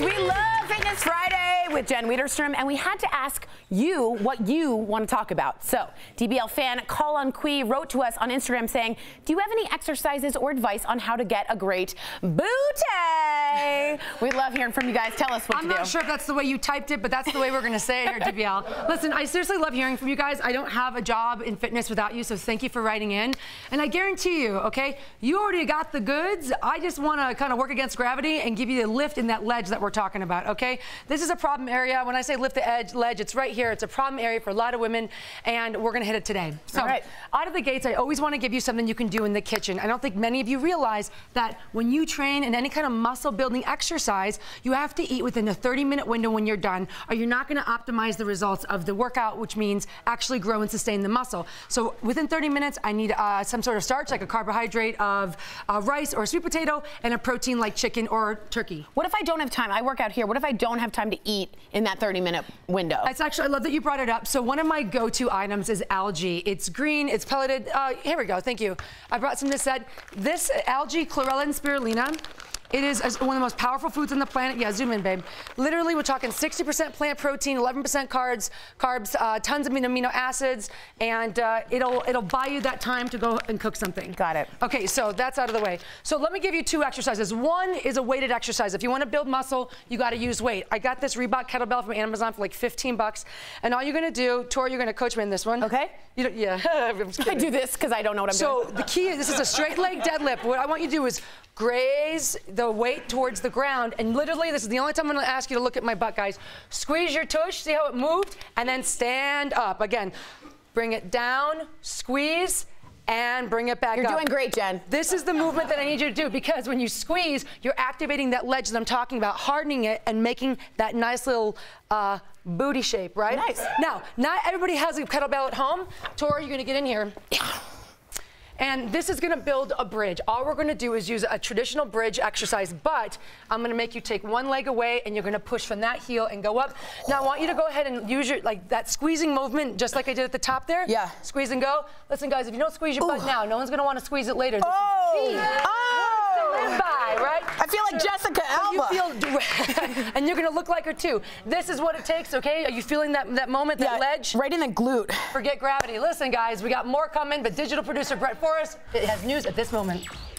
We love Fitness Friday with Jen Wiederstrom, and we had to ask you what you want to talk about. So, DBL fan Call on Qui wrote to us on Instagram saying, do you have any exercises or advice on how to get a great booty? We love hearing from you guys. Tell us what to do. I'm not sure if that's the way you typed it, but that's the way we're going to say it here at DBL. Listen, I seriously love hearing from you guys. I don't have a job in fitness without you, so thank you for writing in. And I guarantee you, okay, you already got the goods. I just want to kind of work against gravity and give you the lift in that ledge that we're talking about, okay? This is a problem area. When I say lift the ledge, it's right here. It's a problem area for a lot of women, and we're going to hit it today. So, out of the gates, I always want to give you something you can do in the kitchen. I don't think many of you realize that when you train in any kind of muscle building exercise, you have to eat within a 30-minute window when you're done, or you're not going to optimize the results of the workout, which means actually grow and sustain the muscle. So within 30 minutes, I need some sort of starch, like a carbohydrate of rice or sweet potato, and a protein like chicken or turkey. What if I don't have time? I work out here. What if I don't have time to eat in that 30-minute window? It's actually, I love that you brought it up. So one of my go-to items is algae. It's green, it's pelleted. Here we go, thank you. I brought some of this set. This algae, chlorella and spirulina, it is one of the most powerful foods on the planet. Yeah, zoom in, babe. Literally, we're talking 60% plant protein, 11% carbs, tons of amino acids, and it'll buy you that time to go and cook something. Got it. Okay, so that's out of the way. So let me give you two exercises. One is a weighted exercise. If you want to build muscle, you got to use weight. I got this Reebok kettlebell from Amazon for like 15 bucks, and all you're going to do, Tori, you're going to coach me in this one. Okay. Yeah. I do this because I don't know what I'm doing. So the key is, this is a straight leg deadlift. What I want you to do is graze the weight towards the ground, and literally, this is the only time I'm going to ask you to look at my butt, guys. Squeeze your tush, see how it moved, and then stand up. Again, bring it down, squeeze, and bring it back up. You're doing great, Jen. This is the movement that I need you to do, because when you squeeze, you're activating that ledge that I'm talking about, hardening it and making that nice little booty shape, right? Nice. Now, not everybody has a kettlebell at home. Tori, you're going to get in here. And this is going to build a bridge. All we're going to do is use a traditional bridge exercise, but I'm going to make you take one leg away, and you're going to push from that heel and go up. Now, I want you to go ahead and use your, like, that squeezing movement, just like I did at the top there. Yeah. Squeeze and go. Listen, guys, if you don't squeeze your butt now, no one's going to want to squeeze it later. This is key. Live by, right? I feel like Jessica Alba. And you're going to look like her, too. This is what it takes, okay? Are you feeling that moment, that ledge? Right in the glute. Forget gravity. Listen, guys, we got more coming, but digital producer Brett Forrest has news at this moment.